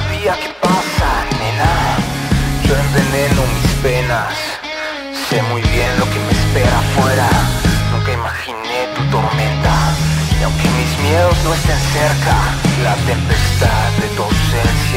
día que pasa, nena, yo enveneno mis penas. Sé muy bien lo que me espera afuera. Nunca imaginé tu tormenta. Y aunque mis miedos no estén cerca, la tempestad de tu ausencia